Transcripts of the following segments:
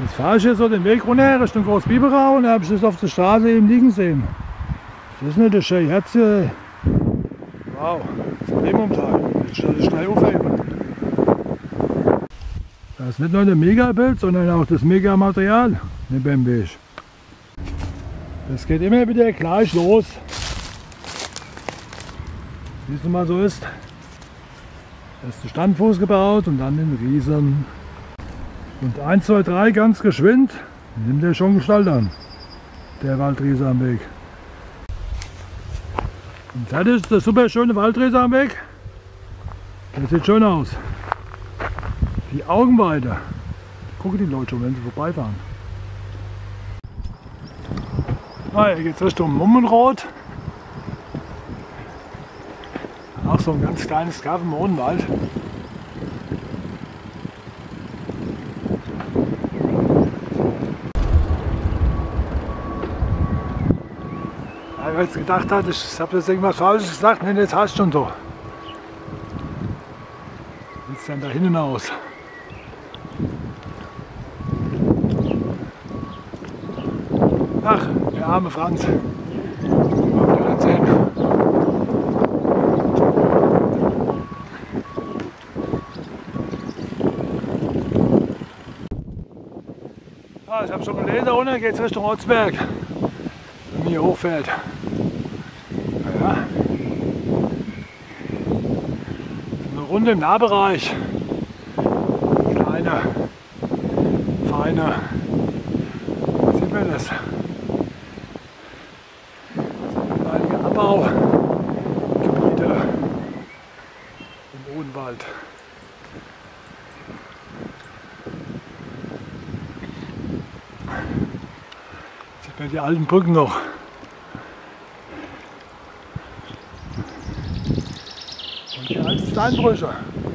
Jetzt fahre ich hier so den Weg runter Richtung Großbiberau und da habe ich das auf der Straße eben liegen sehen. Das ist nicht das schöne Herz hier. Wow, das ist ein Premium-Teil. Das ist schnell aufheben. Das ist nicht nur der Megabild, sondern auch das Megamaterial neben dem Weg. Das geht immer wieder gleich los. Wie es nun mal so ist. Erst den Standfuß gebaut und dann den Riesen. Und 1, 2, 3 ganz geschwind, nimmt er schon Gestalt an, der Waldriese am Weg. Und fertig ist der super schöne Waldriese am Weg. Der sieht schön aus. Die Augenweide. Gucken die Leute schon, wenn sie vorbeifahren. Hier geht es Richtung Mummenroth. Auch so ein ganz kleines Kaff im Odenwald. Wer jetzt gedacht hat, ich habe jetzt irgendwas Falsches gesagt, nein, das heißt schon so. Wie sieht es denn da hinten aus? Ach, der arme Franz. Ich habe schon gelesen, da unten geht es Richtung Otzberg, wenn man hier hochfährt. Ja. Eine Runde im Nahbereich. Kleine, feine. Sieht man das? Einige Abbaugebiete im Odenwald. Sieht man die alten Brücken noch. Und die alten Steinbrüche.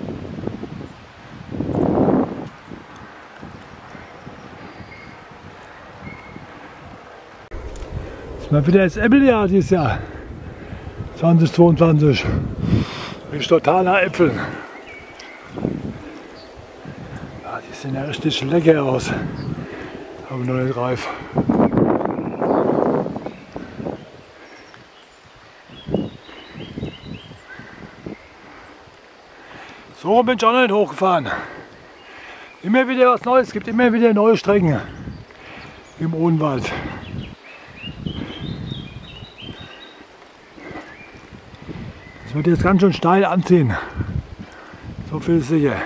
Das ist mal wieder das Äppeljahr dieses Jahr. 2022. Mit totaler Äpfel. Ja, die sehen ja richtig lecker aus. Aber noch nicht reif. So bin ich auch noch nicht hochgefahren. Immer wieder was Neues, es gibt immer wieder neue Strecken im Odenwald. Das wird jetzt ganz schön steil anziehen. So viel ist sicher.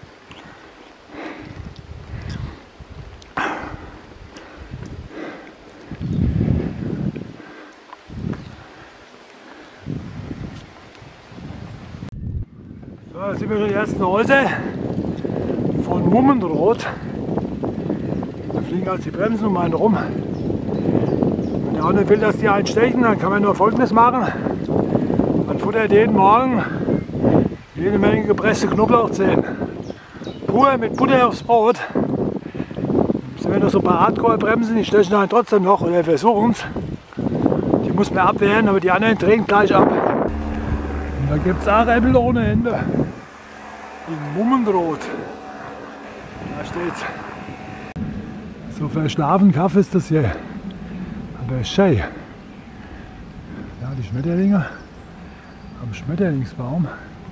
So, jetzt sind wir schon die ersten Häuser von Mummenroth. Da fliegen also die Bremsen um einen rum. Wenn der auch nicht will, dass die einstechen, dann kann man nur Folgendes machen. Man futtert jeden Morgen jede Menge gepresste Knoblauchzehen. Pur mit Butter aufs Brot. Das sind noch so ein paar Hardcore-Bremsen, die stechen dann trotzdem noch oder versuchen es. Die muss man abwehren, aber die anderen drehen gleich ab. Und da gibt es auch Äpfel ohne Ende. In Mummenroth. Da steht's. So verschlafen Kaffee ist das hier. Aber schön. Ja, die Schmetterlinge am Schmetterlingsbaum.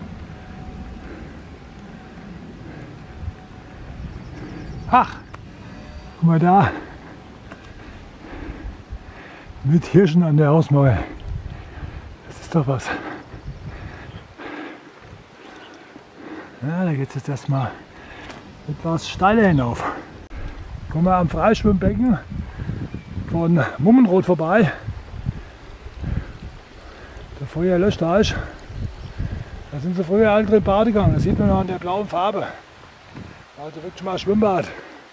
Ach, guck mal da. Mit Hirschen an der Hausmauer. Das ist doch was. Ja, da geht es jetzt erstmal etwas steiler hinauf. Kommen wir am Freischwimmbecken von Mummenroth vorbei. Der früher Löschteich. Da sind sie früher alle drin baden gegangen. Das sieht man noch an der blauen Farbe. Also wirklich mal Schwimmbad.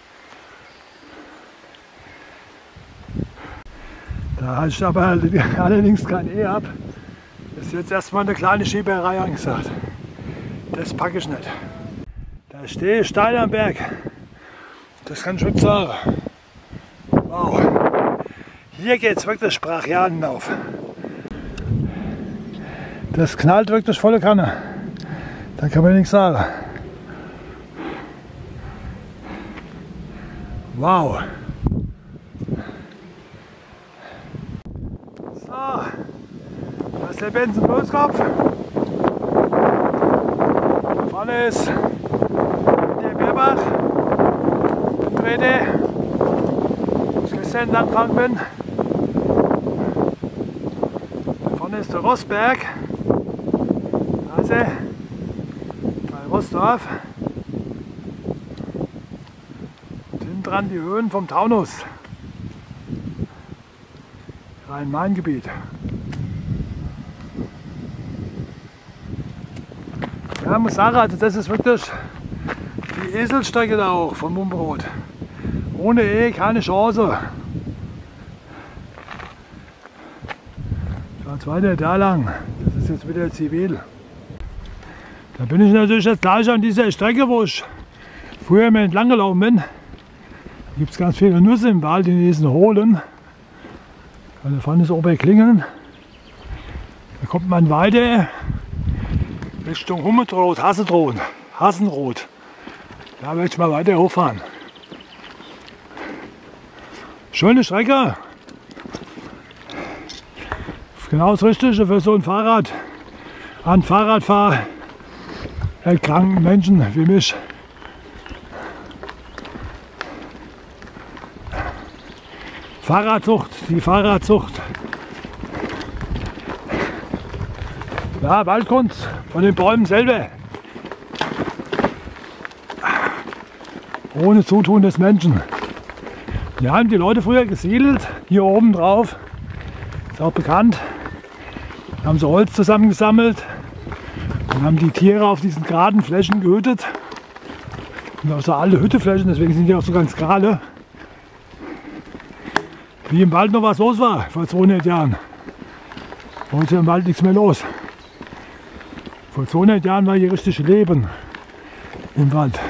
Da hatte ich aber allerdings kein E ab. Das ist jetzt erstmal eine kleine Schieberei angesagt. Das packe ich nicht. Da stehe ich steil am Berg. Das kann ich wirklich sagen. Wow. Hier geht es wirklich brachial hinauf. Das knallt wirklich volle Kanne. Da kann man nichts sagen. Wow. So, das ist der Benson-Großkopf. Da vorne ist der Bierbach. Rede, ich gestern entlang gefahren bin. Da vorne ist der Rossberg. Also bei Rossdorf. Und hinten dran die Höhen vom Taunus. Rhein-Main-Gebiet. Ja, ich muss sagen, also das ist wirklich die Eselstrecke da auch von Mumbrot. Ohne keine Chance. Schon 200 Jahre lang. Das ist jetzt wieder zivil. Da bin ich natürlich jetzt gleich an dieser Strecke, wo ich früher mal entlang gelaufen bin. Da gibt es ganz viele Nüsse im Wald in diesen Hohlen. Da vorne ist Oberklingen. Da kommt man weiter Richtung Hummenroth, Hassenroth. Da werde ich mal weiter hochfahren. Schöne Strecke. Genau das Richtige für so ein Fahrrad. An Fahrradfahrerkranken Menschen wie mich. Fahrradsucht, die Fahrradsucht. Ja, Waldkunst von den Bäumen selber. Ohne Zutun des Menschen. Ja, haben die Leute früher gesiedelt, hier oben drauf. Ist auch bekannt. Da haben sie Holz zusammengesammelt und haben die Tiere auf diesen geraden Flächen gehütet. Und auch so alte Hütteflächen, deswegen sind die auch so ganz gerade. Wie im Wald noch was los war vor 200 Jahren. Heute ist im Wald nichts mehr los. Vor 200 Jahren war hier richtig Leben im Wald.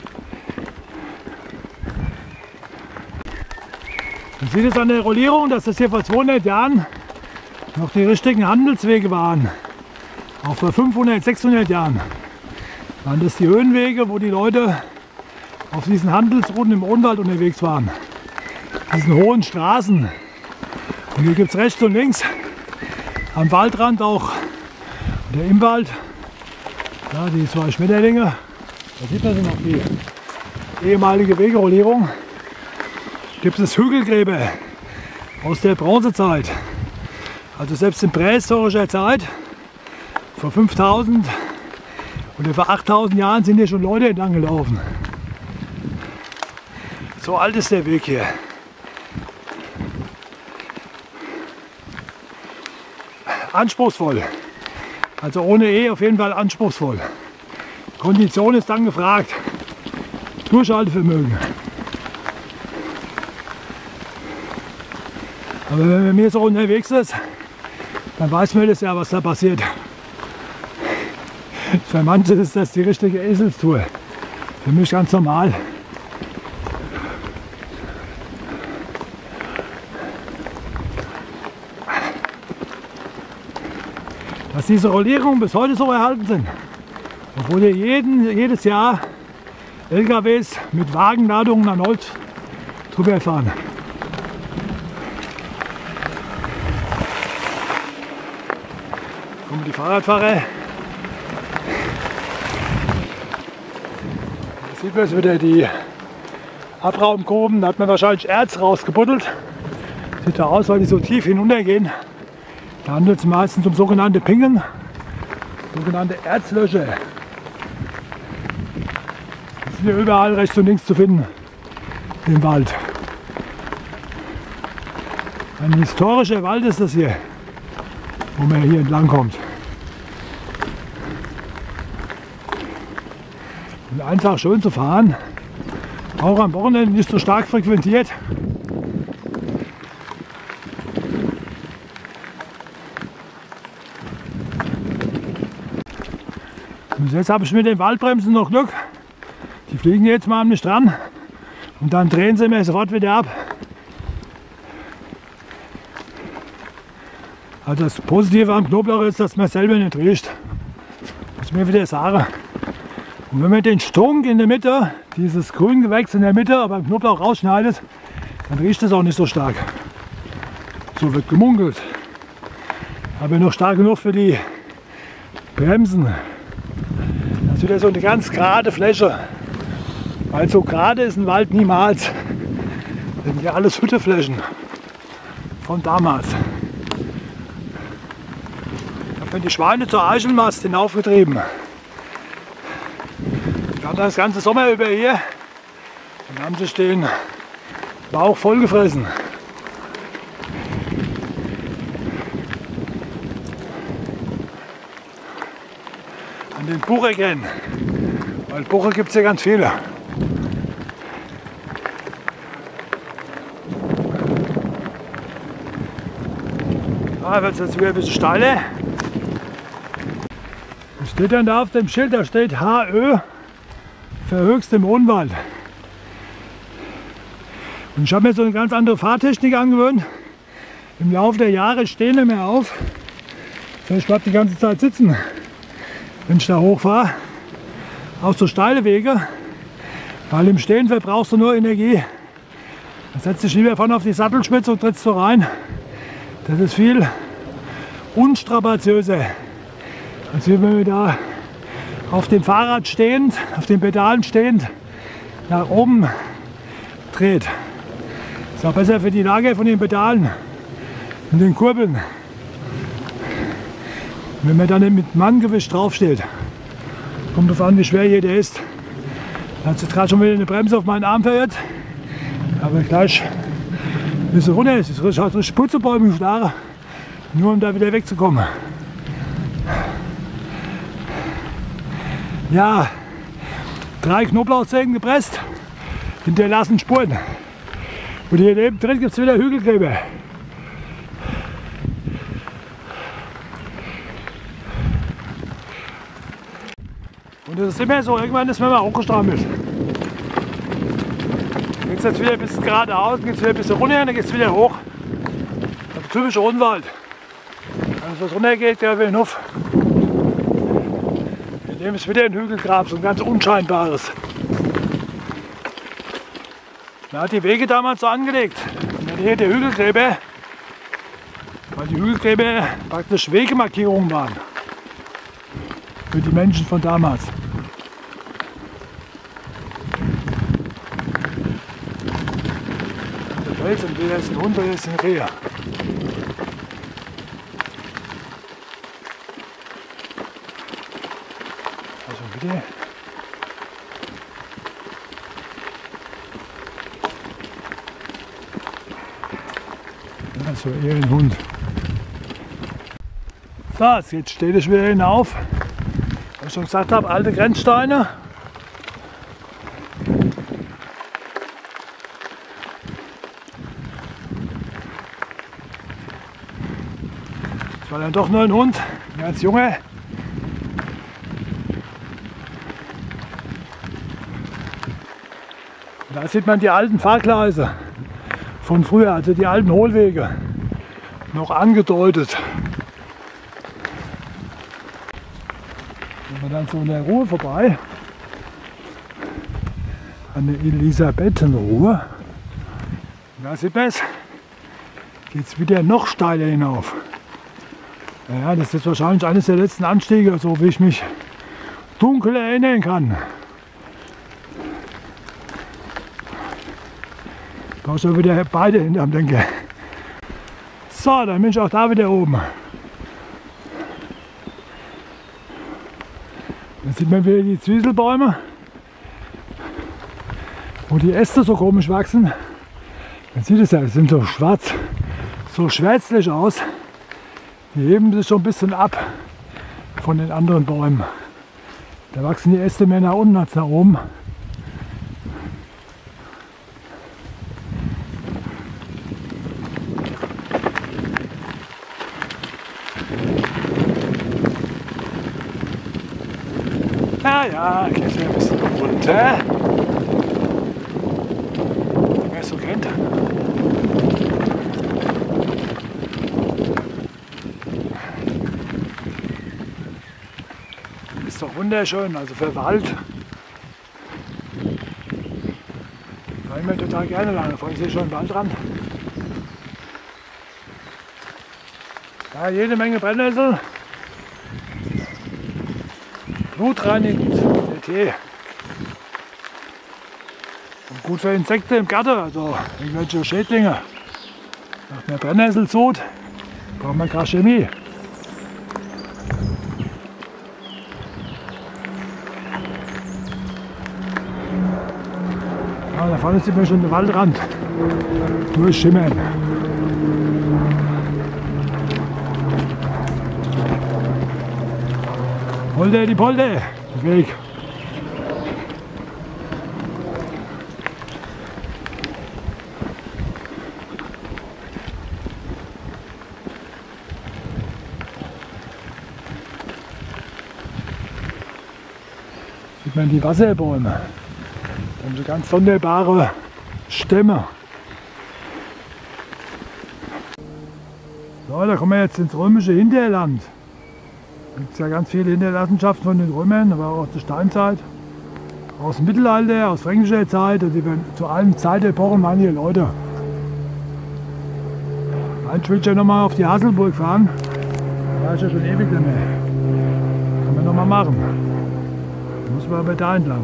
Man sieht es an der Rollierung, dass das hier vor 200 Jahren noch die richtigen Handelswege waren. Auch vor 500, 600 Jahren waren das die Höhenwege, wo die Leute auf diesen Handelsrouten im Odenwald unterwegs waren. Diesen hohen Straßen. Und hier gibt es rechts und links am Waldrand auch, oder im Wald, ja, die 2 Schmetterlinge. Da sieht man sie noch, die ehemalige Wegerollierung. Gibt es Hügelgräber aus der Bronzezeit. Also selbst in prähistorischer Zeit, vor 5000 oder vor 8000 Jahren sind hier schon Leute entlang gelaufen. So alt ist der Weg hier. Anspruchsvoll. Also ohne auf jeden Fall anspruchsvoll. Kondition ist dann gefragt. Durchhaltevermögen. Aber wenn man mehr so unterwegs ist, dann weiß man das ja, was da passiert. Für manche ist das die richtige Eselstour. Für mich ganz normal. Dass diese Rollierungen bis heute so erhalten sind. Obwohl hier jedes Jahr LKWs mit Wagenladungen an Holz drüber fahren. Kommen die Fahrradfahrer. Da sieht man jetzt wieder die Abraumgruben. Da hat man wahrscheinlich Erz rausgebuddelt. Sieht da aus, weil die so tief hinuntergehen. Da handelt es meistens um sogenannte Pingen, sogenannte Erzlöcher. Die sind ja überall rechts und links zu finden im Wald. Ein historischer Wald ist das hier, wo man hier entlang kommt. Und einfach schön zu fahren, auch am Wochenende nicht so stark frequentiert. Und jetzt habe ich mit den Waldbremsen noch Glück. Die fliegen jetzt mal an mich dran und dann drehen sie mir sofort wieder ab. Also das Positive am Knoblauch ist, dass man selber nicht riecht. Muss ich mir wieder sagen. Und wenn man den Strunk in der Mitte, dieses Grüngewächs in der Mitte beim Knoblauch rausschneidet, dann riecht es auch nicht so stark. So wird gemunkelt. Aber noch stark genug für die Bremsen. Das ist wieder so eine ganz gerade Fläche. Weil so gerade ist ein Wald niemals. Das sind ja alles Hütteflächen von damals. Ich habe die Schweine zur Eichelmast hinaufgetrieben. Die waren das ganze Sommer über hier und haben sich den Bauch vollgefressen. An den Buchecken, weil Buche gibt es ja ganz viele. Da wird es jetzt wieder ein bisschen steiler. Was steht dann da auf dem Schild? Da steht HÖ für höchstem Unwald. Und ich habe mir so eine ganz andere Fahrtechnik angewöhnt. Im Laufe der Jahre stehe ich nicht mehr auf. Ich bleibe die ganze Zeit sitzen, wenn ich da hochfahre. Auch so steile Wege. Weil im Stehen verbrauchst du nur Energie. Dann setzt dich lieber vorne auf die Sattelspitze und trittst so rein. Das ist viel unstrapaziöser, als wenn man da auf dem Fahrrad stehend, auf den Pedalen stehend, nach oben dreht. Ist auch besser für die Lage von den Pedalen und den Kurbeln. Wenn man dann mit Manngewicht draufsteht, kommt darauf an, wie schwer jeder ist. Da hat sich gerade schon wieder eine Bremse auf meinen Arm verirrt, aber gleich ein bisschen runter ist. Es hat richtig Putzebäume geschlagen, nur um da wieder wegzukommen. Ja, 3 Knoblauchzehen gepresst, hinterlassen Spuren. Und hier neben drin gibt es wieder Hügelgräber. Und das ist immer so, irgendwann ist man mal hochgestrampelt. Dann geht es jetzt wieder ein bisschen geradeaus, dann geht es wieder ein bisschen runter, dann geht es wieder hoch. Das ist typischer Unwald. Alles was runter geht, geht wieder hinauf. Hier neben ist wieder ein Hügelgrab, so ein ganz unscheinbares. Man hat die Wege damals so angelegt. Und dann hier der Hügelgräber, weil die Hügelgräber praktisch Wegemarkierungen waren. Für die Menschen von damals. Der Wels und der ist ein Hund, der ist ein Rehe. Also wieder. Also eher ein Hund. So, jetzt steht es wieder hinauf. Wie ich schon gesagt habe, alte Grenzsteine. Das war dann doch nur ein Hund, ein ganz junger. Und da sieht man die alten Fahrgleise von früher, also die alten Hohlwege, noch angedeutet. Wenn man dann so in der Ruhe vorbei, an der Elisabethenruhe, da sieht man es, geht es wieder noch steiler hinauf. Ja, das ist wahrscheinlich eines der letzten Anstiege, so wie ich mich dunkel erinnern kann. Da ist schon wieder beide hinterm Denker. So, dann bin ich auch da wieder oben. Dann sieht man wieder die Zwieselbäume, wo die Äste so komisch wachsen. Man sieht es ja, die sind so schwarz, so schwärzlich aus. Die heben sich schon ein bisschen ab von den anderen Bäumen. Da wachsen die Äste mehr nach unten als nach oben. Ja, geht ein bisschen runter. Wer es so kennt. Ist doch wunderschön, also für Wald. total gerne lang. Da vorne sehe ich schon einen Waldrand. Ja, jede Menge Brennnessel. Blutreinigend, der Tee. Und gut für Insekten im Garten, also irgendwelche Schädlinge. Nach mehr Brennnesselzut braucht man keine Chemie. Ja, da vorne sieht man schon den Waldrand durchschimmern. Polde, die Polde, der Weg. Sieht man die Wasserbäume. Da haben so ganz sonderbare Stämme. So, da kommen wir jetzt ins römische Hinterland. Da gibt es ja ganz viele Hinterlassenschaften von den Römern, aber auch aus der Steinzeit, aus dem Mittelalter, aus fränkischer Zeit. Also zu allen Zeitepochen waren hier Leute. Eigentlich will ich ja nochmal auf die Hasselburg fahren. Da war ich ja schon ewig nicht mehr. Kann man nochmal machen. Da muss man aber da entlang.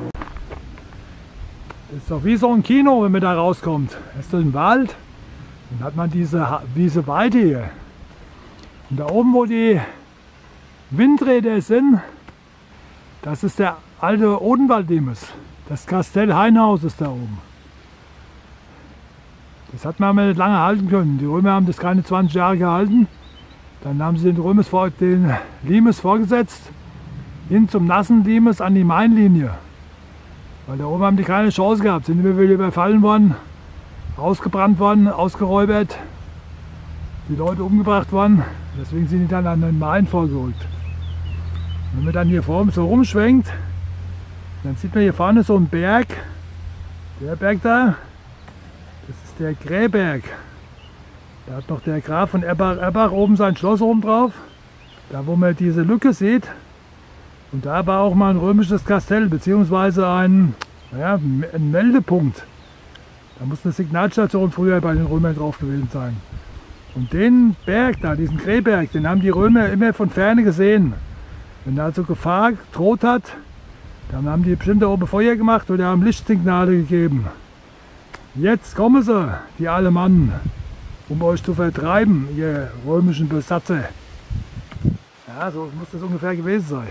Das ist doch wie so ein Kino, wenn man da rauskommt. Das ist ein Wald. Dann hat man diese Weite hier. Und da oben, wo die Windräder sind, das ist der alte Odenwald-Limes. Das Kastell Hainhaus ist da oben. Das hat man aber nicht lange halten können. Die Römer haben das keine 20 Jahre gehalten. Dann haben sie den Limes vorgesetzt, hin zum nassen Limes an die Mainlinie. Weil da oben haben die keine Chance gehabt, sind immer wieder überfallen worden, ausgebrannt worden, ausgeräubert, die Leute umgebracht worden. Deswegen sind die dann an den Main vorgerückt. Wenn man dann hier vorne so rumschwenkt, dann sieht man hier vorne so einen Berg. Der Berg da, das ist der Gräberg. Da hat noch der Graf von Erbach oben sein Schloss oben drauf. Da wo man diese Lücke sieht. Und da war auch mal ein römisches Kastell, beziehungsweise ein Meldepunkt. Da muss eine Signalstation früher bei den Römern drauf gewesen sein. Und den Berg da, diesen Gräberg, den haben die Römer immer von Ferne gesehen. Wenn da also Gefahr gedroht hat, dann haben die bestimmt da oben Feuer gemacht oder haben Lichtsignale gegeben. Jetzt kommen sie, die Alemannen, um euch zu vertreiben, ihr römischen Besatzer. Ja, so muss das ungefähr gewesen sein.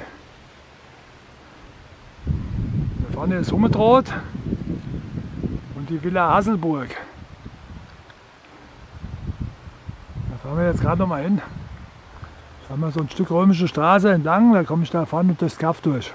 Da vorne ist Hummetrot und die Villa Hasselburg. Da fahren wir jetzt gerade noch mal hin. Da haben wir so ein Stück römische Straße entlang, da komme ich da vorne durchs Kaff durch.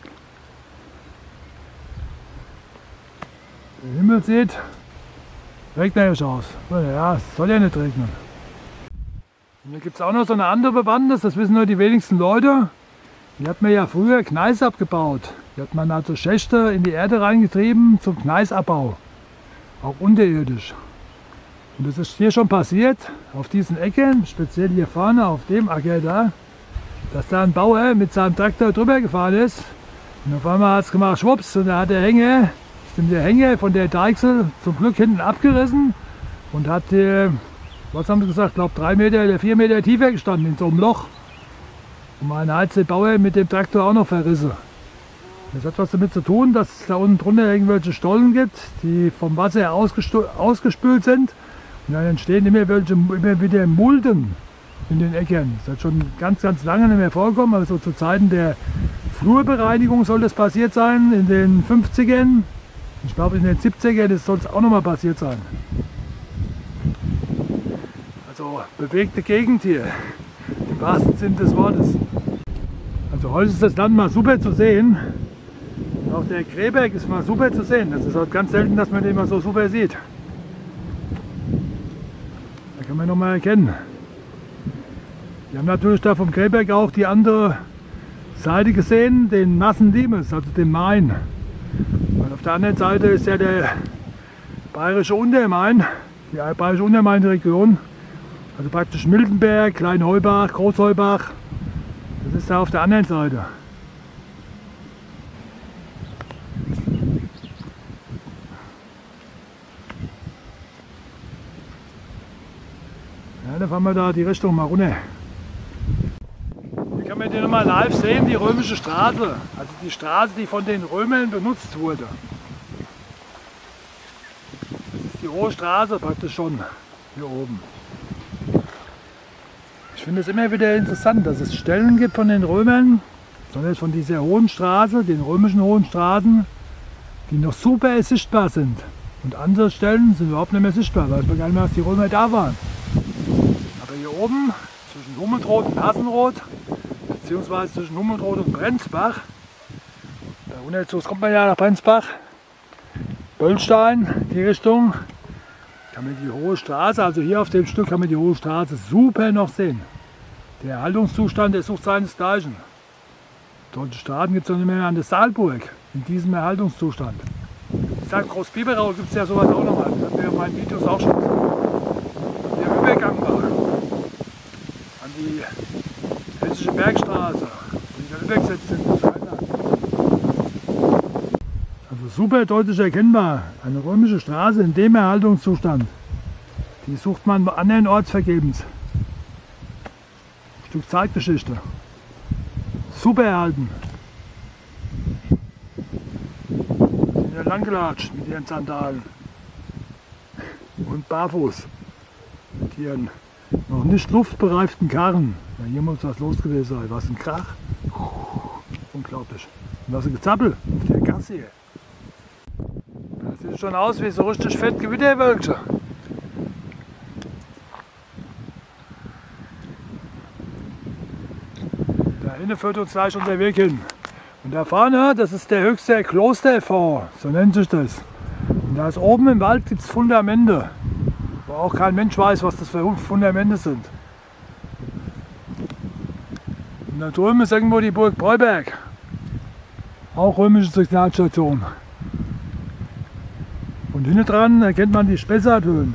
Der Himmel sieht regnerisch aus. Ja, es soll ja nicht regnen. Und hier gibt es auch noch so eine andere Bewandtnis, das wissen nur die wenigsten Leute. Hier hat man ja früher Gneis abgebaut. Hier hat man also Schächte in die Erde reingetrieben zum Gneisabbau. Auch unterirdisch. Und das ist hier schon passiert, auf diesen Ecken, speziell hier vorne auf dem Acker da, dass da ein Bauer mit seinem Traktor drüber gefahren ist. Und auf einmal hat es gemacht, schwupps, und da hat der Hänger von der Deichsel zum Glück hinten abgerissen und hat, was haben sie gesagt, ich glaube 3 Meter oder 4 Meter tiefer gestanden in so einem Loch. Und mein hat der Bauer mit dem Traktor auch noch verrissen. Das hat was damit zu tun, dass es da unten drunter irgendwelche Stollen gibt, die vom Wasser ausgespült sind. Und dann entstehen immer wieder Mulden in den Äckern. Das hat schon ganz, ganz lange nicht mehr vorgekommen. Also zu Zeiten der Flurbereinigung soll das passiert sein, in den 50ern. Ich glaube in den 70ern, das soll es auch noch mal passiert sein. Also bewegte Gegend hier, im wahrsten Sinne des Wortes. Also heute ist das Land mal super zu sehen. Und auch der Gräberg ist mal super zu sehen. Das ist halt ganz selten, dass man den mal so super sieht. Da kann man noch mal erkennen. Wir haben natürlich da vom Gräberg auch die andere Seite gesehen, den nassen Limes, also den Main. Und auf der anderen Seite ist ja der bayerische Untermain, die bayerische Untermain-Region. Also praktisch Miltenberg, Kleinheubach, Großheubach. Das ist da auf der anderen Seite. Dann fahren wir da die Richtung mal runter. Hier kann man die nochmal live sehen, die römische Straße. Also die Straße, die von den Römern benutzt wurde. Das ist die Hohe Straße praktisch schon hier oben. Ich finde es immer wieder interessant, dass es Stellen gibt von den Römern, sondern von dieser hohen Straße, den römischen hohen Straßen, die noch super sichtbar sind. Und andere Stellen sind überhaupt nicht mehr sichtbar, weil man gar nicht mehr, dass die Römer da waren. Aber hier oben, zwischen Hummeltrot und Hassenroth, beziehungsweise zwischen Hummeltrot und Brenzbach, bei Unterzugs kommt man ja nach Brenzbach, Böllstein, die Richtung, kann man die Hohe Straße, also hier auf dem Stück kann man die Hohe Straße super noch sehen. Der Erhaltungszustand, der sucht seinesgleichen. Solche Straßen gibt es noch nicht mehr an der Saalburg, in diesem Erhaltungszustand. Ich sage, Großbiberau gibt es ja sowas auch nochmal. Das haben wir in meinen Videos auch schon gesehen. Der Übergang war an die Hessische Bergstraße, wo die da übergesetzt sind. Also super deutlich erkennbar. Eine römische Straße in dem Erhaltungszustand. Die sucht man andernorts vergebens. Ein Stück Zeitgeschichte. Super erhalten. Sind ja langgelatscht mit ihren Sandalen. Und barfuß. Mit ihren noch nicht luftbereiften Karren. Ja, hier muss was los gewesen sein. Was ein Krach. Unglaublich. Und was ein Gezappel auf der Gasse hier. Das sieht schon aus wie so richtig fett Gewitterwölkchen. Da hinten führt uns gleich unser Weg hin. Und da vorne, das ist der höchste Klosterfort, so nennt sich das. Und da ist oben im Wald gibt es Fundamente, wo auch kein Mensch weiß, was das für Fundamente sind. Und da drüben ist irgendwo die Burg Breuberg, auch römische Signalstation. Und hinten dran erkennt man die Spessarthöhen.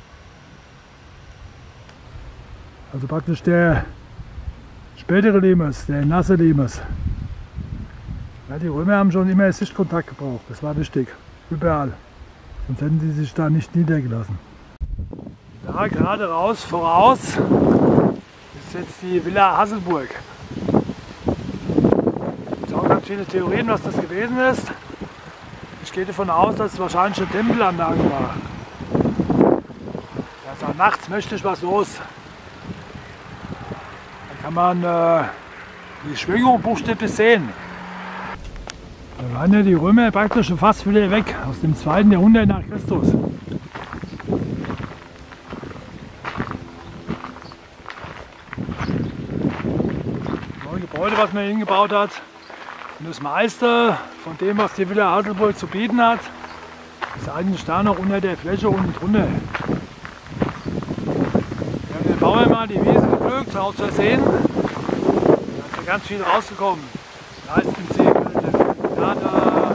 Also praktisch der spätere Limes, der nasse Limes. Ja, die Römer haben schon immer Sichtkontakt gebraucht, das war wichtig, überall. Sonst hätten sie sich da nicht niedergelassen. Da gerade raus, voraus, ist jetzt die Villa Hasselburg. Es gibt auch ganz viele Theorien, was das gewesen ist. Ich gehe davon aus, dass es wahrscheinlich eine Tempelanlage war. Also nachts möchte ich was los. Da kann man die Schwingung buchstäblich sehen. Da waren ja die Römer praktisch schon fast wieder weg, aus dem 2. Jahrhundert nach Christus. Das Gebäude, was man hingebaut hat. Und das meiste von dem, was die Villa Hasselburg zu bieten hat, ist eigentlich da noch unter der Fläche unten drunter. Wir haben den Bauern mal die Wiese gepflügt, aus Versehen. Da ist ja ganz viel rausgekommen. Leistenzegel, Data.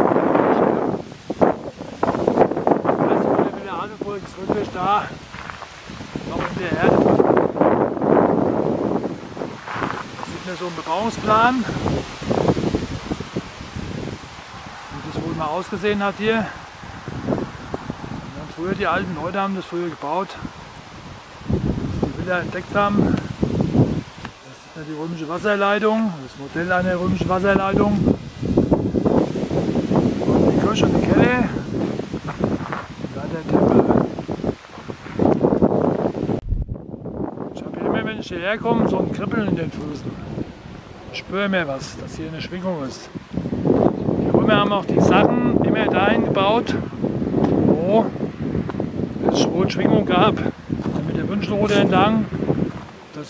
Die meiste von der Villa Hasselburg ist wirklich da, noch in der Erde. Das sieht mir so ein Bebauungsplan. Mal ausgesehen hat hier. Und früher die alten Leute haben das früher gebaut, dass die Villa entdeckt haben. Das ist ja die römische Wasserleitung, das Modell einer römischen Wasserleitung. Und die Kirche und die Keller. Und da der Tempel. Ich habe hier immer, wenn ich hierher komme, so ein Kribbeln in den Füßen. Ich spüre mir was, dass hier eine Schwingung ist. Wir haben auch die Sachen immer dahin gebaut, wo es wohl Schwingung gab. Mit der Wünschelrute entlang, das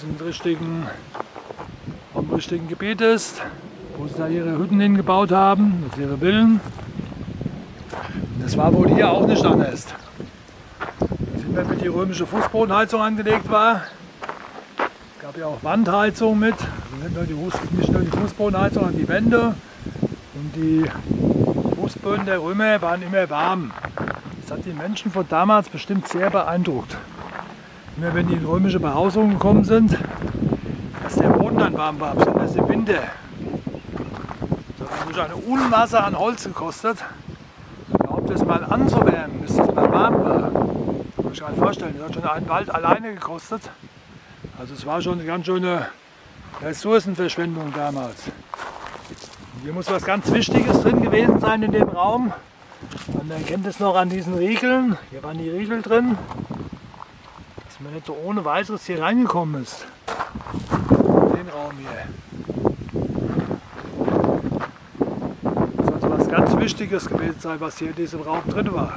am richtigen Gebiet ist, wo sie da ihre Hütten hingebaut haben, das ihre Villen. Und das war wohl hier auch nicht anders. Da sind wir mit die römische Fußbodenheizung angelegt war. Es gab ja auch Wandheizung mit, also nicht nur die Fußbodenheizung, sondern die Wände. Und die Fußböden der Römer waren immer warm. Das hat die Menschen von damals bestimmt sehr beeindruckt. Immer wenn die in römische Behausungen gekommen sind, dass der Boden dann warm war, besonders im Winter. Das hat natürlich eine Unmasse an Holz gekostet. Überhaupt das mal anzuwärmen, bis das mal warm war. muss ich gar nicht vorstellen. Das hat schon einen Wald alleine gekostet. Also es war schon eine ganz schöne Ressourcenverschwendung damals. Und hier muss was ganz Wichtiges drin gewesen sein in dem Raum. Man erkennt es noch an diesen Riegeln. Hier waren die Riegel drin, dass man nicht so ohne weiteres hier reingekommen ist. In den Raum hier. Das muss also was ganz Wichtiges gewesen sein, was hier in diesem Raum drin war.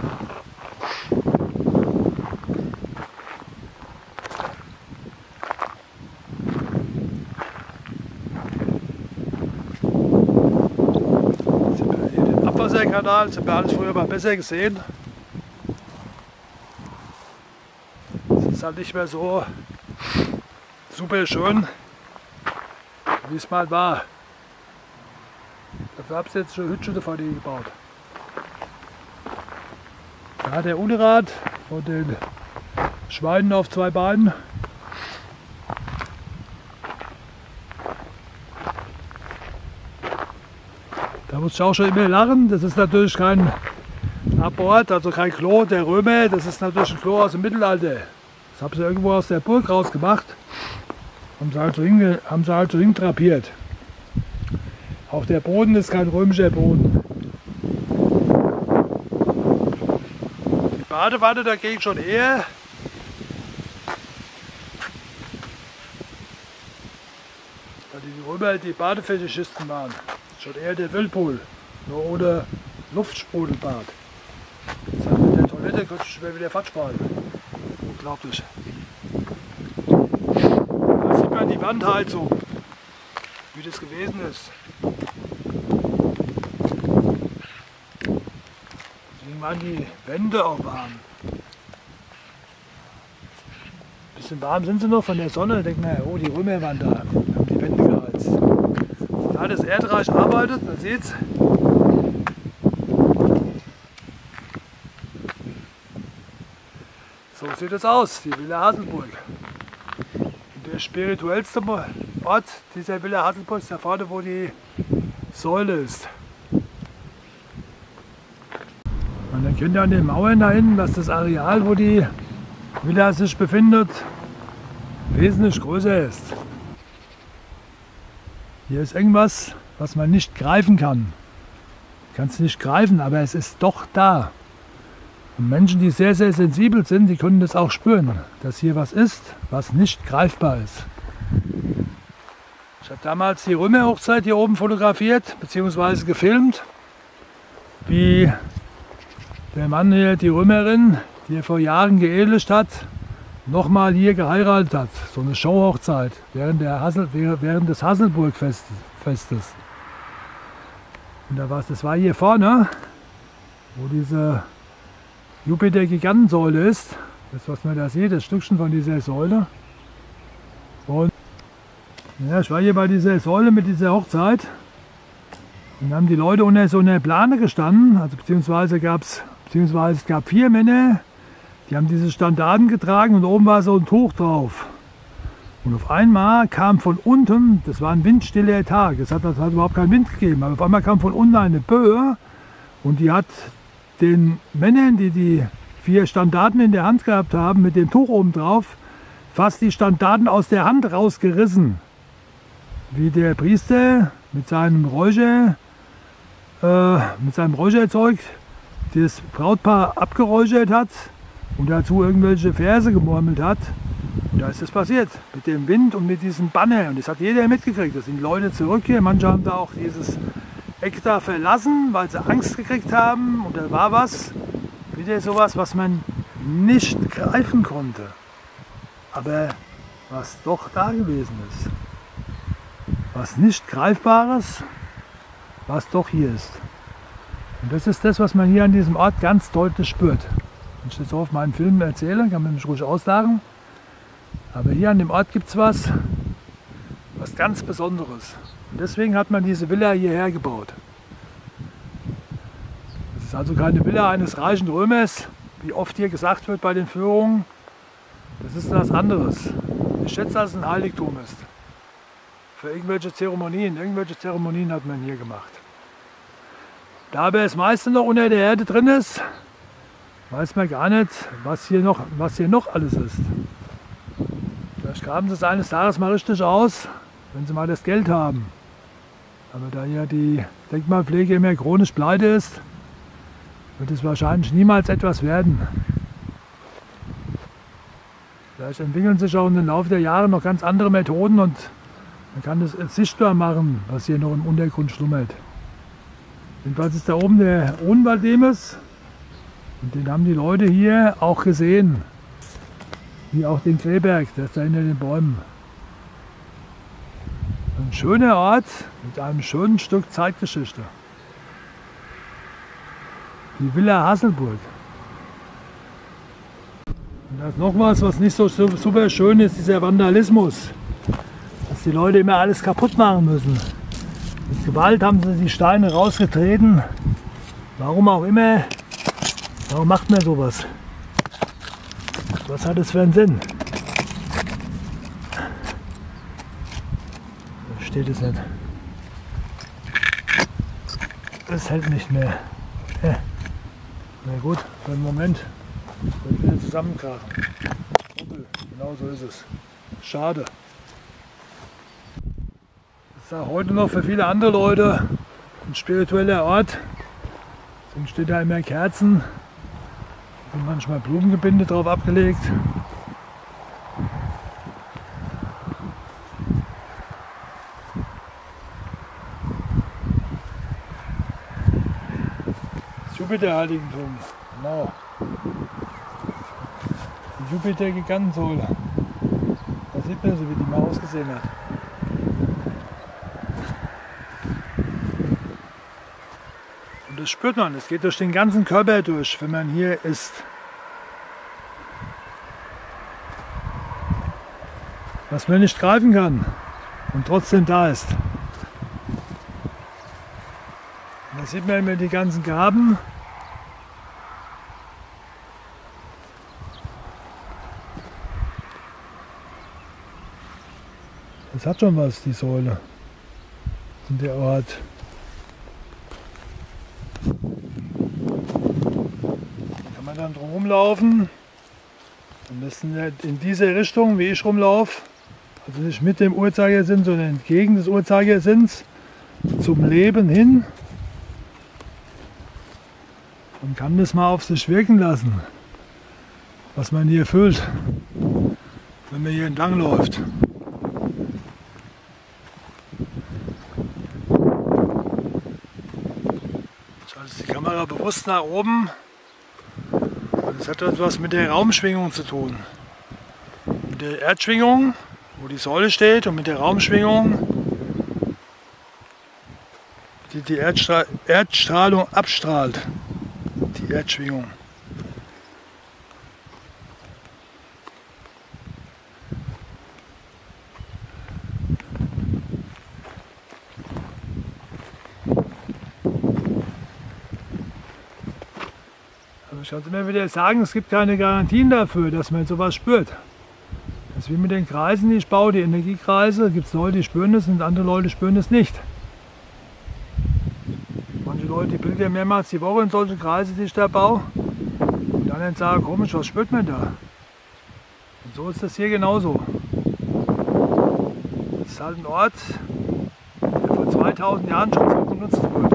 Abwasserkanal, das haben wir alles früher mal besser gesehen. Es ist halt nicht mehr so super schön, wie es mal war. Dafür habe ich jetzt schon Hütchen vor die gebaut. Da hat der Unrat von den Schweinen auf 2 Beinen. Da muss ich auch schon immer lachen. Das ist natürlich kein Abort, also kein Klo der Römer. Das ist natürlich ein Klo aus dem Mittelalter. Das haben sie irgendwo aus der Burg rausgemacht. Haben sie halt so hintrapiert. Auch der Boden ist kein römischer Boden. Die Badewanne dagegen schon eher. Weil die Römer die Badefetischisten waren. Schon eher der Whirlpool, nur ohne Luftsprudelbad. Das heißt, mit der Toilette könnte ich mir wieder Fatsch baden. Unglaublich. Da sieht man die Wandheizung, wie das gewesen ist. Deswegen waren die Wände auch warm. Ein bisschen warm sind sie noch von der Sonne. Da denkt man, oh, die Römer waren da, haben die Wände geheizt. Da das Erdreich arbeitet, man sieht es. So sieht es aus, die Villa Haselburg. Und der spirituellste Ort dieser Villa Haselburg ist da vorne, wo die Säule ist. Man erkennt ja an den Mauern da hinten, dass das Areal, wo die Villa sich befindet, wesentlich größer ist. Hier ist irgendwas, was man nicht greifen kann. Du kannst es nicht greifen, aber es ist doch da. Und Menschen, die sehr, sehr sensibel sind, die können das auch spüren, dass hier was ist, was nicht greifbar ist. Ich habe damals die Römerhochzeit hier oben fotografiert, bzw. gefilmt, wie der Mann hier, die Römerin, die er vor Jahren geehelicht hat, nochmal hier geheiratet hat. So eine Showhochzeit während des Haselburg-Festes. Und das war hier vorne, wo diese Jupiter-Gigantensäule ist. Das, was man da sieht, das Stückchen von dieser Säule. Und ja, ich war hier bei dieser Säule mit dieser Hochzeit. Und dann haben die Leute unter so einer Plane gestanden, also beziehungsweise es gab 4 Männer, die haben diese Standarten getragen und oben war so ein Tuch drauf. Und auf einmal kam von unten, das war ein windstiller Tag, das hat überhaupt keinen Wind gegeben, aber auf einmal kam von unten eine Böe und die hat den Männern, die die 4 Standarten in der Hand gehabt haben, mit dem Tuch oben drauf, fast die Standarten aus der Hand rausgerissen. Wie der Priester mit seinem Räucherzeug das Brautpaar abgeräuchert hat und dazu irgendwelche Verse gemurmelt hat. Und da ist das passiert, mit dem Wind und mit diesem Banner. Und das hat jeder mitgekriegt. Da sind Leute zurück hier. Manche haben da auch dieses Eck da verlassen, weil sie Angst gekriegt haben. Und da war was, wieder sowas, was man nicht greifen konnte. Aber was doch da gewesen ist. Was nicht Greifbares, was doch hier ist. Und das ist das, was man hier an diesem Ort ganz deutlich spürt. Wenn ich das so auf meinen Filmen erzähle, kann man mich ruhig auslachen. Aber hier an dem Ort gibt es was ganz Besonderes. Und deswegen hat man diese Villa hierher gebaut. Es ist also keine Villa eines reichen Römers, wie oft hier gesagt wird bei den Führungen. Das ist was anderes. Ich schätze, dass es ein Heiligtum ist. Für irgendwelche Zeremonien. Irgendwelche Zeremonien hat man hier gemacht. Da aber das meiste noch unter der Erde drin ist, weiß man gar nicht, was hier noch alles ist. Vielleicht graben sie es eines Tages mal richtig aus, wenn sie mal das Geld haben. Aber da ja die Denkmalpflege immer chronisch pleite ist, wird es wahrscheinlich niemals etwas werden. Vielleicht entwickeln sich auch im Laufe der Jahre noch ganz andere Methoden und man kann es sichtbar machen, was hier noch im Untergrund schlummert. Jedenfalls ist da oben der Odenwald-Demes und den haben die Leute hier auch gesehen. Wie auch den Kleberg, der ist da hinter den Bäumen. Ein schöner Ort mit einem schönen Stück Zeitgeschichte. Die Villa Hasselburg. Und da ist noch was nicht so super schön ist, dieser Vandalismus. Dass die Leute immer alles kaputt machen müssen. Mit Gewalt haben sie die Steine rausgetreten. Warum auch immer. Warum macht man sowas? Was hat es für einen Sinn? Da steht es nicht. Es hält nicht mehr. Ja. Na gut, für einen Moment. Wird wieder zusammenkrachen. Genau so ist es. Schade. Das ist auch heute noch für viele andere Leute ein spiritueller Ort. Deswegen steht da immer Kerzen. Und manchmal Blumengebinde drauf abgelegt. Das Jupiter-Heiligentum, genau. Die Jupiter-Gigantensäule. Da sieht man so, wie die mal ausgesehen hat. Und das spürt man, es geht durch den ganzen Körper durch, wenn man hier ist. Was man nicht greifen kann und trotzdem da ist. Und da sieht man immer die ganzen Graben. Das hat schon was, die Säule und der Ort. Kann man dann drum rumlaufen. Am besten in diese Richtung, wie ich rumlaufe. Also nicht mit dem Uhrzeigersinn, sondern entgegen des Uhrzeigersinns zum Leben hin. Und kann das mal auf sich wirken lassen, was man hier fühlt, wenn man hier entlang läuft. Ich halte die Kamera bewusst nach oben. Das hat etwas mit der Raumschwingung zu tun. Mit der Erdschwingung, wo die Säule steht, und mit der Raumschwingung, die die Erdstrahlung abstrahlt. Die Erdschwingung. Also ich kann es immer wieder sagen, es gibt keine Garantien dafür, dass man sowas spürt. Das ist wie mit den Kreisen, die ich baue, die Energiekreise. Da gibt es Leute, die spüren es und andere Leute spüren es nicht. Manche Leute, die pilgern mehrmals die Woche in solche Kreise, die ich da baue. Und die anderen sagen, komisch, was spürt man da? Und so ist das hier genauso. Das ist halt ein Ort, der vor 2000 Jahren schon so genutzt wurde.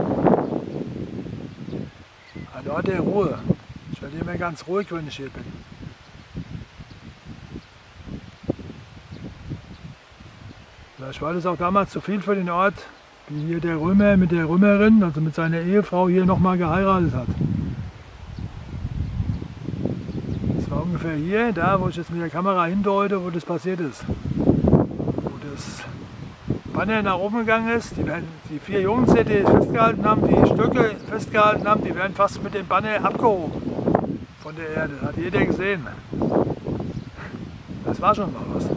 Ein Ort der Ruhe. Ich werde immer ganz ruhig, wenn ich hier bin. Vielleicht war das auch damals zu viel für den Ort, wie hier der Römer mit der Römerin, also mit seiner Ehefrau, hier nochmal geheiratet hat. Das war ungefähr hier, da wo ich jetzt mit der Kamera hindeute, wo das passiert ist. Wo das Banner nach oben gegangen ist, die 4 Jungs, die festgehalten haben, die Stöcke festgehalten haben, die werden fast mit dem Banner abgehoben von der Erde. Das hat jeder gesehen. Das war schon mal was.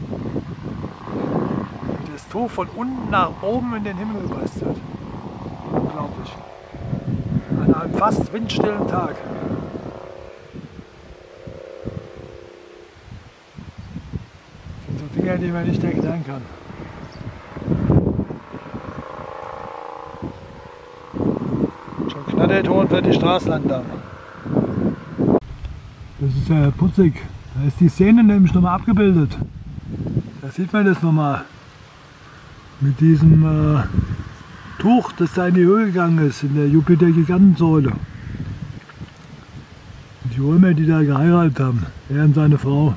Das Tuch von unten nach oben in den Himmel gepresst wird. Unglaublich. An einem fast windstillen Tag. Das sind so Dinge, die man nicht erklären kann. Schon Knatterton für die Straße entlang. Das ist ja putzig. Da ist die Szene nämlich nochmal abgebildet. Da sieht man das nochmal. Mit diesem Tuch, das da in die Höhe gegangen ist, in der Jupiter-Gigantensäule. Und die Römer, die da geheiratet haben, er und seine Frau.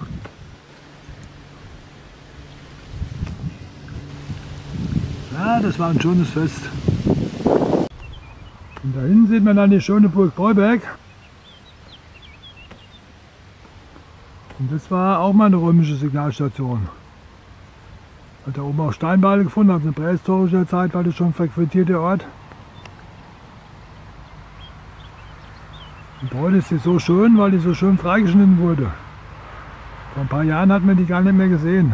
Ja, das war ein schönes Fest. Und da hinten sieht man dann die schöne Burg Breuberg. Und das war auch mal eine römische Signalstation. Hat da oben auch Steinbeile gefunden, also in prähistorischer Zeit war das schon ein frequentierter Ort. Und heute ist sie so schön, weil die so schön freigeschnitten wurde. Vor ein paar Jahren hat man die gar nicht mehr gesehen.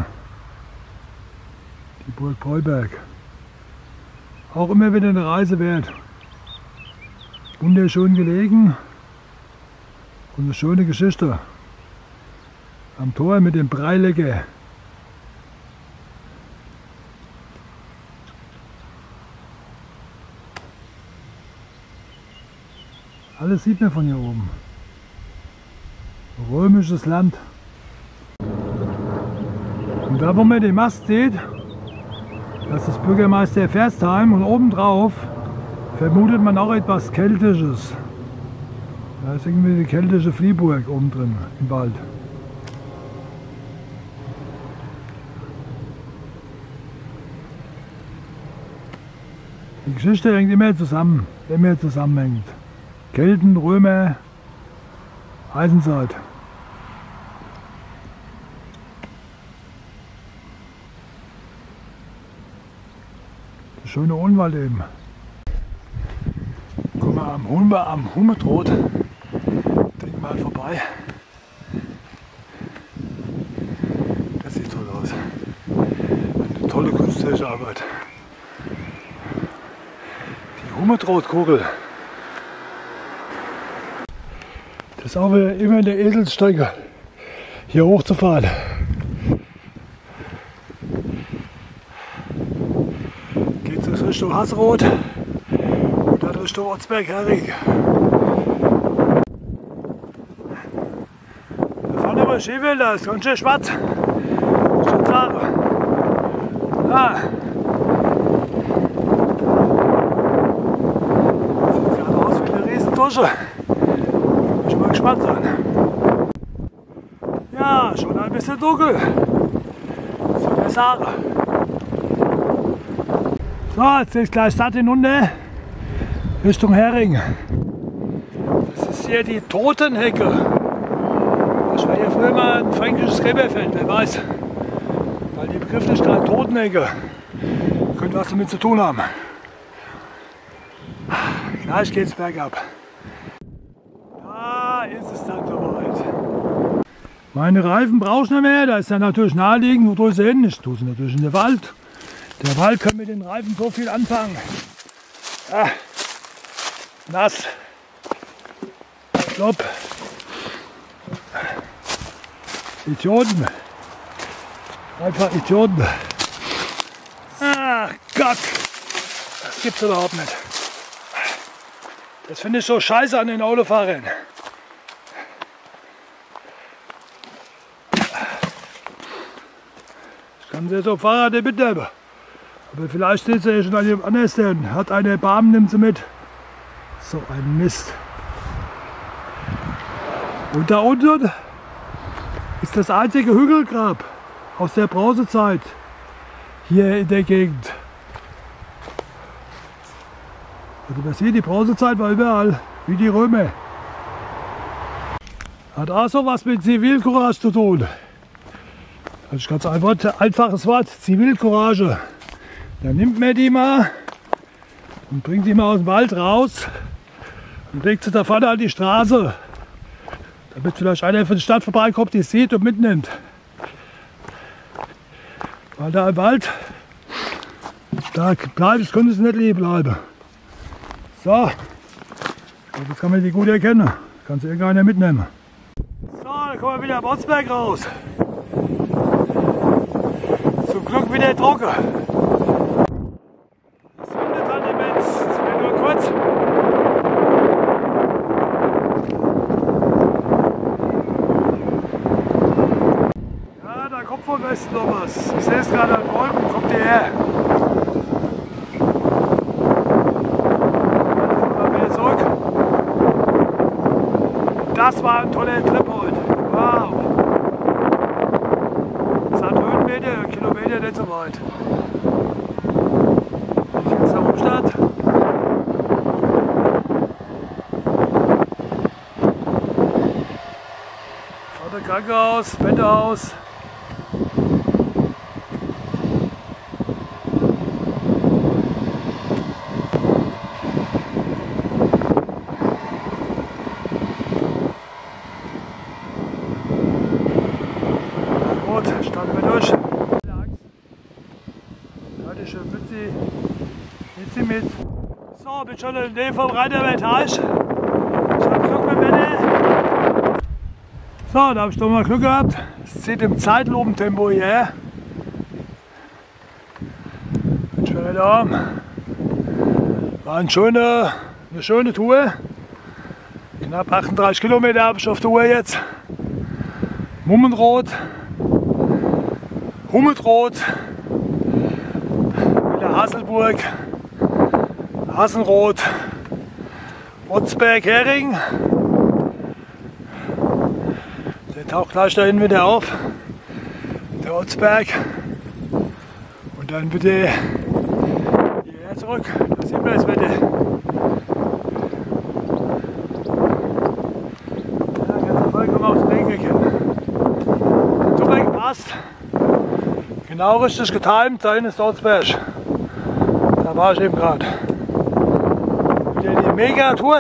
Die Burg Breuberg. Auch immer wieder eine Reise wert. Wunderschön gelegen und eine schöne Geschichte. Am Tor mit dem Breilecker. Alles sieht man von hier oben. Römisches Land. Und da, wo man den Mast sieht, das ist Bürgermeister Verstheim und obendrauf vermutet man auch etwas Keltisches. Da ist irgendwie die keltische Fliehburg oben drin im Wald. Die Geschichte hängt immer zusammen, immer zusammenhängt. Kelten, Römer, Eisenzeit. Das schöne Unwald eben. Guck mal, am Hummetrot, denk mal vorbei. Das sieht toll aus. Eine tolle künstlerische Arbeit. Die Hummetrotkugel. Das ist auch immer eine Eselsstrecke, hier hochzufahren. Geht es Richtung Hasserot und dann Richtung Ortsberg-Hering. Da fahren über Skiwälder, ist ganz schön schwarz. Muss ich schon sagen. Ah. Sieht gerade aus wie eine Riesendusche. Gespannt sein. Ja, schon ein bisschen dunkel. So besser. So, jetzt ist gleich satt hinunter Richtung Hering. Das ist hier die Totenhecke. Das war ja früher mal ein fränkisches Gräberfeld, wer weiß. Weil die Begrifflichkeit Totenhecke könnte was damit zu tun haben. Gleich geht's bergab. Ist es dann soweit. Meine Reifen brauche ich nicht mehr, da ist ja natürlich naheliegend, wo tue ich sie hin? Ich tue sie natürlich in den Wald. Der Wald kann mit den Reifen so viel anfangen. Ah, nass, Klopp, Idioten, einfach Idioten. Ach Gott, das gibt's überhaupt nicht. Das finde ich so scheiße an den Autofahrern. Kann sie so Fahrrad mitnehmen. Aber vielleicht steht sie ja schon an jemand anders, denn hat einen Erbarmen, nimmt sie mit. So ein Mist. Und da unten ist das einzige Hügelgrab aus der Bronzezeit hier in der Gegend. Also man sieht, die Bronzezeit war überall, wie die Römer. Hat auch so was mit Zivilcourage zu tun. Das ist ganz einfaches Wort, Zivilcourage. Dann nimmt man die mal und bringt die mal aus dem Wald raus und legt sie da vorne an die Straße, damit vielleicht einer von der Stadt vorbeikommt, die sieht und mitnimmt. Weil da im Wald, da bleibt es, können sie nicht liegen bleiben. So, jetzt kann man die gut erkennen. Kann sie irgendeiner mitnehmen. So, dann kommen wir wieder am Ortsberg raus. Zum Glück wieder trocken. Das windet dann immens. Das wäre nur kurz. vom Westen noch was. Ich sehe es gerade an Wolken, kommt hierher. Mal wieder zurück. Das war ein toller Trip heute. Wow. Das hat Höhenmeter, Kilometer nicht so weit. Ich jetzt nach Umstadt. Vorne Krankenhaus, Bettehaus. Gut, starten wir durch. Heute schön Mützi mit. So, bin schon in der Nähe vom Reiterbergteich. Ich habe Glück mit Wetter. So, da habe ich doch mal Glück gehabt. Es zieht im Zeitlupentempo hierher. Bin schon wieder da. War eine schöne Tour. Knapp 38 Kilometer habe ich auf der Uhr jetzt. Mummenroth, Hummetroth, wieder Hasselburg, Hassenroth, Otzberg, Hering. Der taucht gleich da hinten wieder auf, der Otzberg. Und dann wieder hierher zurück. Da sieht man das Wetter. Da kannst du vollkommen auf den Lenker erkennen. Super gepasst. Genau richtig getimt, da hinten ist der Otzberg. Da war ich eben gerade. Wieder die Mega-Tour.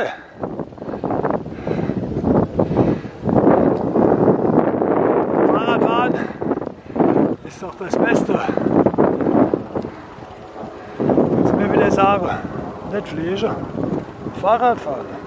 Fahrradfahren ist doch das Beste. Kannst du mir wieder sagen, nicht fliegen, Fahrradfahren.